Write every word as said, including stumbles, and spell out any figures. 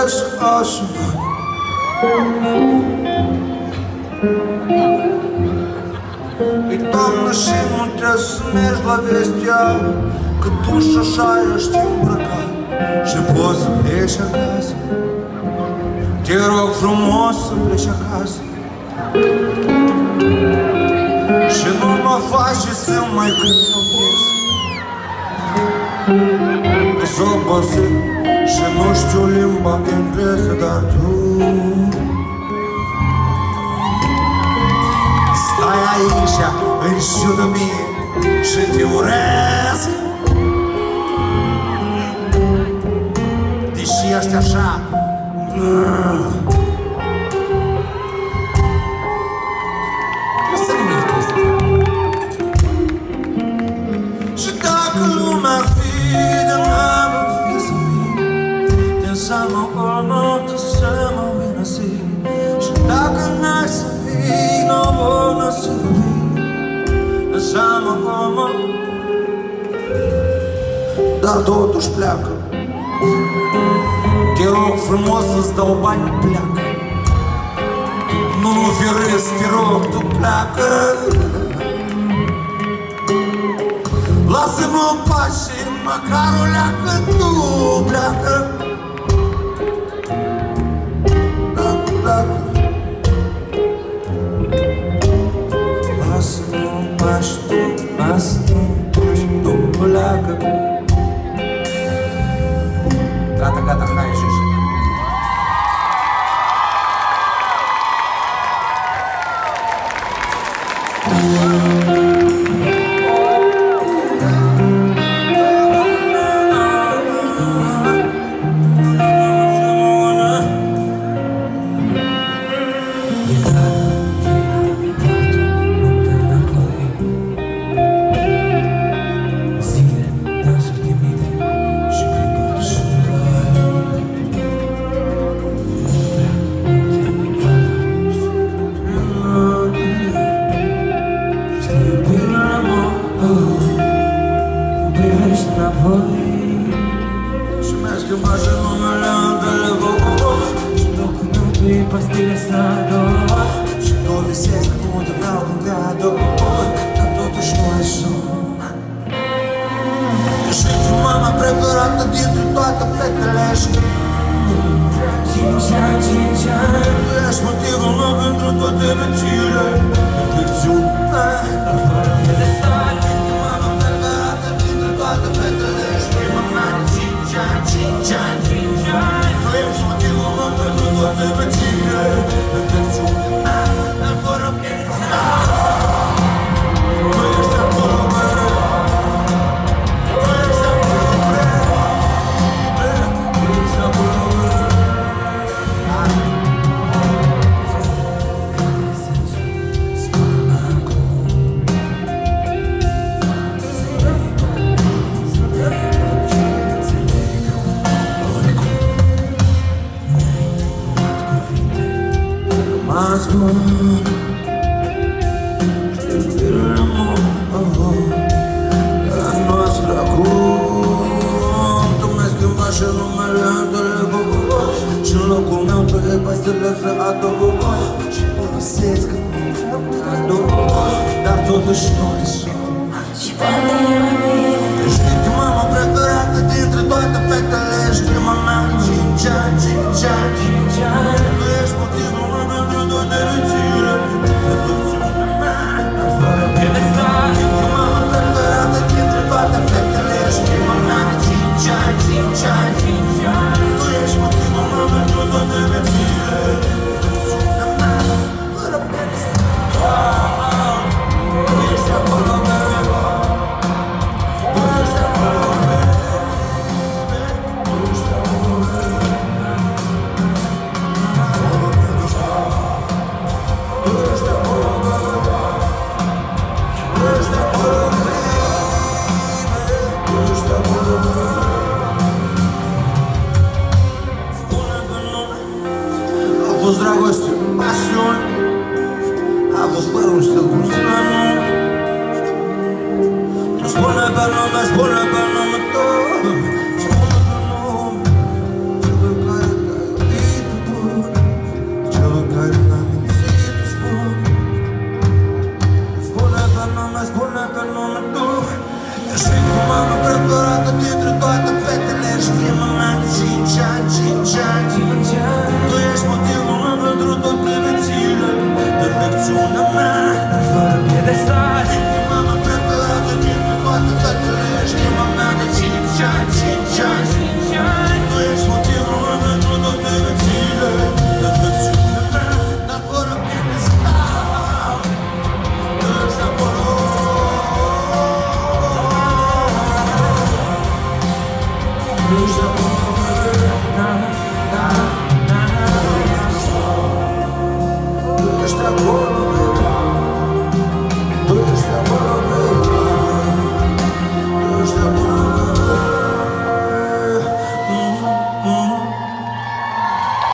trec și așa. E toamnă și nu trebuie să mergi la vestea, că tu și așa ești îmbrăcat și poți să pleci acasă. Te rog frumos să pleci acasă și nu mă faci să mai cânt o piesă, că s-o obosit și nu știu limba engleză, dar tu stai aici în ciudă mie și te urez. Deși ești așa și dacă lumea ar fi de n-ar fi să fii, te înseamnă omă, te înseamnă bine să fii. Și dacă n-ai să fii, nu bună să fii, te înseamnă omă, dar totuși pleacă. Te rog frumos să-ți dau bani, pleacă. Nu, nu fi râs, te rog, tu pleacă. Lasă-mă în pace, măcar o leacă, tu pleacă. Pleacă, pleacă. Lasă-mă în pace, tu, lasă-mă în pace, tu pleacă. Gata, gata, hai, ieși. Și mi-a schimbat și numele în telefon și locul meu tu e pastile să ador și tu visezi că nu te vreau când te ador, dar totuși nu ai somn. Și tu mama preferată dintre toate fetele și cinci ani, cinci ani, tu ești motivul meu pentru toate vecile, perfecțiune, dar fără pedestale. Toate fetele știma mea de cinci ani, cinci ani, cinci ani. Tu ești motivul meu pentru toate vecine, perfecțiunea, dar fără pedestale. Tu ești acolo mereu, tu ești acolo mereu, tu ești acolo mereu. Spune acum mas bun, știu filmul la noastră acum. Tu mi-ai schimbat și numele în telefon și în locul meu tu iei pastile să ador și tu visezi că nu vreau că ador, dar totuși nu ai somn. Și poate e mai bine. Știi că mama preferată dintre toate fetele, știi mama cinci ani, cinci ani, cinci ani. Tu ești motivul meu pentru toate vecile, perfecțiunea mea, fără pedestale. Știi că mama preferată dintre toate fetele, știi mama cinci ani, cinci ani, cinci ani. Tu ești motivul meu pentru toate vecile, perfecțiunea mea, fără pedestale. Tu ești acolo mereu. A fost dragoste, pasiune, a fost părul și cum spune nu. Tu spune pe nume, spune pe nume tău.